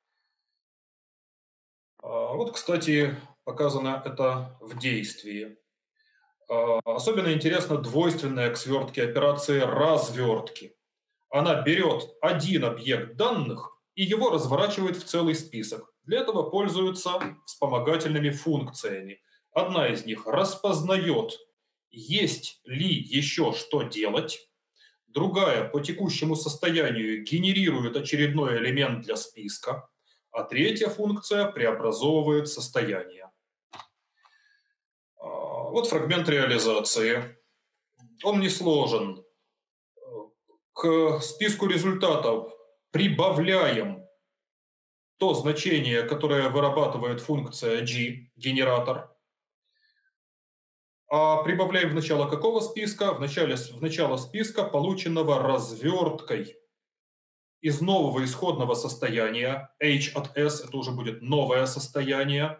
Вот, кстати, показано это в действии. Особенно интересна двойственная к свертке операция развертки. Она берет один объект данных и его разворачивает в целый список. Для этого пользуются вспомогательными функциями. Одна из них распознает, есть ли еще что делать. Другая по текущему состоянию генерирует очередной элемент для списка. А третья функция преобразовывает состояние. Вот фрагмент реализации. Он не сложен. К списку результатов прибавляем то значение, которое вырабатывает функция g, генератор. А прибавляем в начало какого списка? В начало списка, полученного разверткой из нового исходного состояния. H от S, это уже будет новое состояние.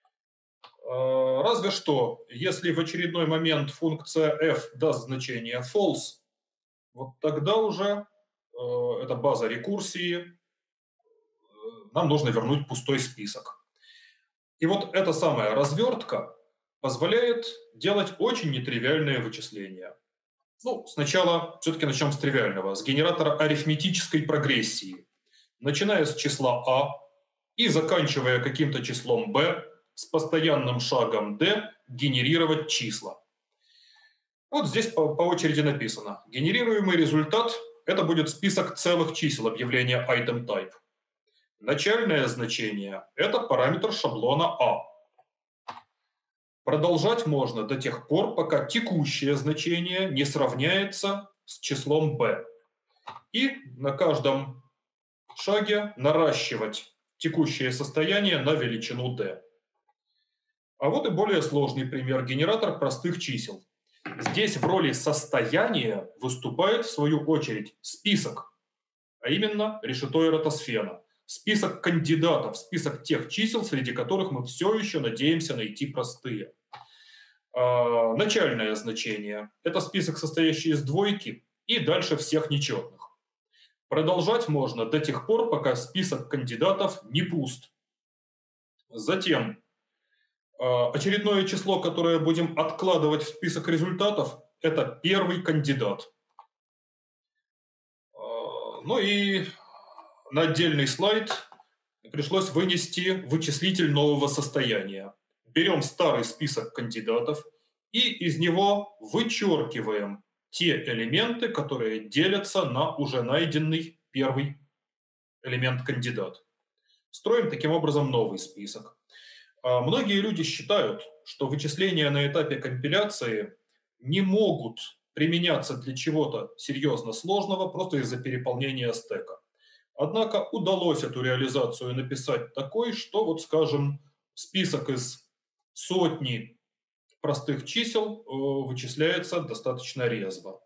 Разве что, если в очередной момент функция f даст значение false, вот тогда уже это база рекурсии, нам нужно вернуть пустой список. И вот эта самая развертка позволяет делать очень нетривиальные вычисления. Ну, сначала все-таки начнем с тривиального, с генератора арифметической прогрессии. Начиная с числа а и заканчивая каким-то числом b, с постоянным шагом d генерировать числа. Вот здесь по очереди написано. Генерируемый результат – это будет список целых чисел объявления item type. Начальное значение – это параметр шаблона a. Продолжать можно до тех пор, пока текущее значение не сравняется с числом b. И на каждом шаге наращивать текущее состояние на величину d. А вот и более сложный пример – генератор простых чисел. Здесь в роли состояния выступает, в свою очередь, список, а именно решето эратосфена. Список кандидатов, список тех чисел, среди которых мы все еще надеемся найти простые. Начальное значение – это список, состоящий из двойки и дальше всех нечетных. Продолжать можно до тех пор, пока список кандидатов не пуст. Затем очередное число, которое будем откладывать в список результатов, это первый кандидат. Ну и на отдельный слайд пришлось вынести вычислитель нового состояния. Берем старый список кандидатов и из него вычеркиваем те элементы, которые делятся на уже найденный первый элемент кандидат. Строим таким образом новый список. Многие люди считают, что вычисления на этапе компиляции не могут применяться для чего-то серьезно сложного просто из-за переполнения стека. Однако удалось эту реализацию написать такой, что, вот скажем, список из сотни простых чисел вычисляется достаточно резво.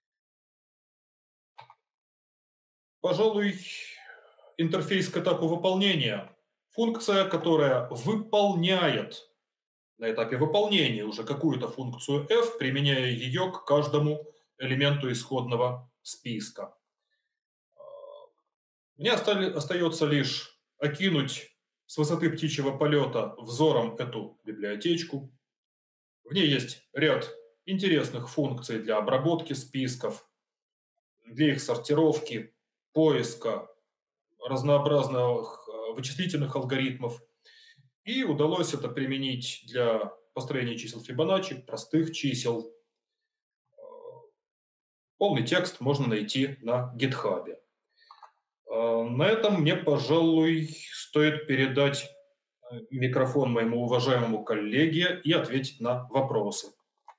Пожалуй, интерфейс к этапу выполнения. Функция, которая выполняет на этапе выполнения уже какую-то функцию f, применяя ее к каждому элементу исходного списка. Мне остается лишь окинуть с высоты птичьего полета взором эту библиотечку. В ней есть ряд интересных функций для обработки списков, для их сортировки, поиска, разнообразных вычислительных алгоритмов. И удалось это применить для построения чисел Фибоначчи, простых чисел. Полный текст можно найти на GitHub. На этом мне, пожалуй, стоит передать микрофон моему уважаемому коллеге и ответить на вопросы.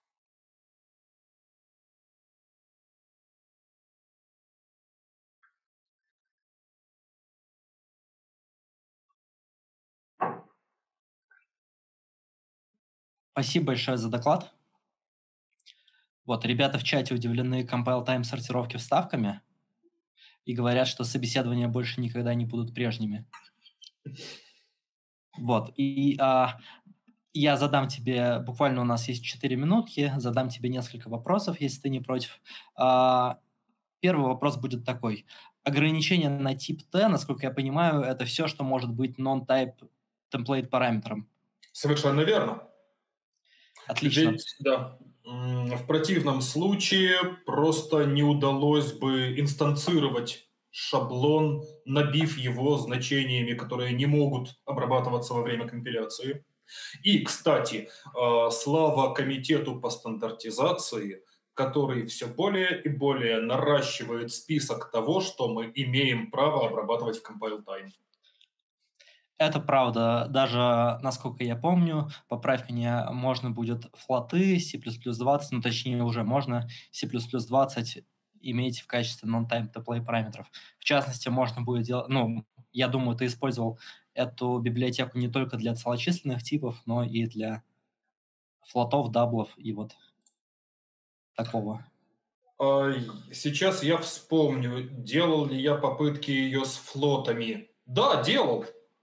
Спасибо большое за доклад. Вот, ребята в чате удивлены compile time сортировки вставками и говорят, что собеседования больше никогда не будут прежними. Вот, и я задам тебе, буквально у нас есть 4 минутки, задам тебе несколько вопросов, если ты не против. Первый вопрос будет такой. Ограничение на тип T, насколько я понимаю, это все, что может быть non-type template параметром. Совершенно верно. Отлично. Ведь, да, в противном случае просто не удалось бы инстанцировать шаблон, набив его значениями, которые не могут обрабатываться во время компиляции. И, кстати, слава комитету по стандартизации, который все более и более наращивает список того, что мы имеем право обрабатывать в compile time. Это правда. Даже, насколько я помню, поправь меня, можно будет флоты C++20, ну точнее уже можно C++20 иметь в качестве non-time to play параметров. В частности, можно будет делать, ну, я думаю, ты использовал эту библиотеку не только для целочисленных типов, но и для флотов, даблов и вот такого. Сейчас я вспомню, делал ли я попытки ее с флотами. Да, делал.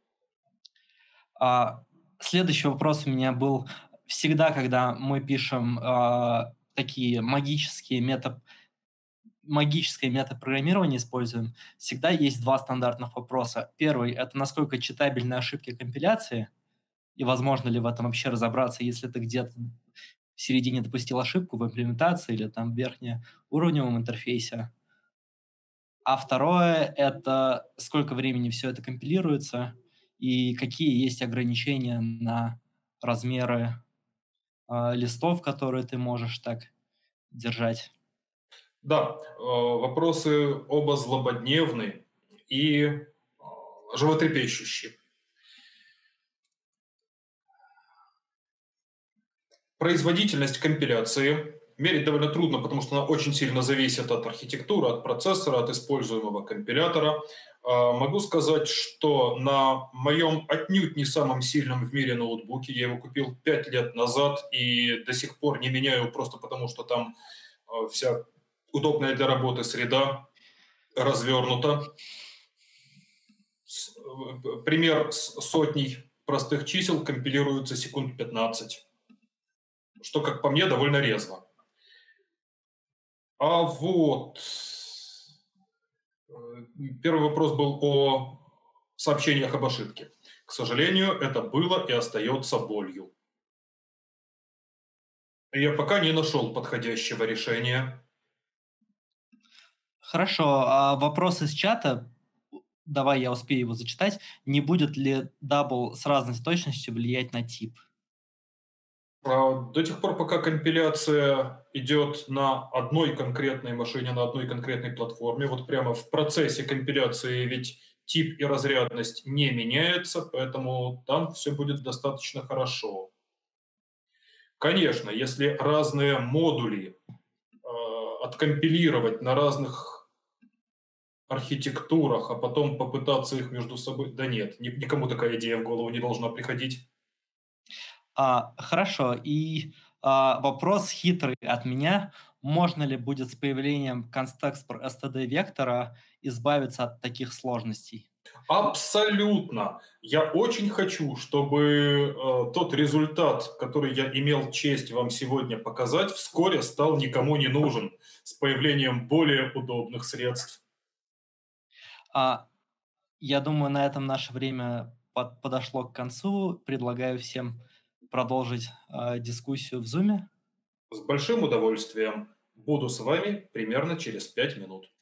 Следующий вопрос у меня был. Всегда, когда мы пишем такие магическое метапрограммирование используем, всегда есть два стандартных вопроса. Первый – это насколько читабельны ошибки компиляции, и возможно ли в этом вообще разобраться, если ты где-то в середине допустил ошибку в имплементации или там в верхнеуровневом интерфейсе. А второе – это сколько времени все это компилируется и какие есть ограничения на размеры листов, которые ты можешь так держать. Да, вопросы оба злободневные и животрепещущие. Производительность компиляции мерить довольно трудно, потому что она очень сильно зависит от архитектуры, от процессора, от используемого компилятора. Могу сказать, что на моем отнюдь не самом сильном в мире ноутбуке, я его купил 5 лет назад и до сих пор не меняю просто потому, что там вся удобная для работы среда развернута. Пример с сотней простых чисел компилируется секунд 15, что, как по мне, довольно резво. А вот первый вопрос был о сообщениях об ошибке. К сожалению, это было и остается болью. Я пока не нашел подходящего решения. Хорошо, а вопрос из чата, давай я успею его зачитать. Не будет ли дабл с разной точностью влиять на тип? До тех пор, пока компиляция идет на одной конкретной машине, на одной конкретной платформе, вот прямо в процессе компиляции ведь тип и разрядность не меняются, поэтому там все будет достаточно хорошо. Конечно, если разные модули откомпилировать на разных архитектурах, а потом попытаться их между собой... Да нет, никому такая идея в голову не должна приходить. Хорошо, и вопрос хитрый от меня. Можно ли будет с появлением констекстор std-вектора избавиться от таких сложностей? Абсолютно. Я очень хочу, чтобы тот результат, который я имел честь вам сегодня показать, вскоре стал никому не нужен с появлением более удобных средств. А, я думаю, на этом наше время подошло к концу. Предлагаю всем продолжить дискуссию в Zoom. С большим удовольствием. Буду с вами примерно через 5 минут.